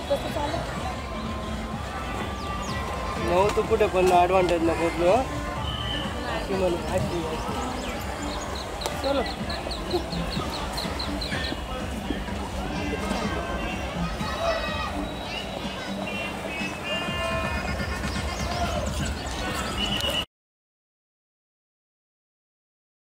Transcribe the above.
कसं चालू नऊ तू कुठे पण ॲडव्हान्टेज नको घेऊ चलो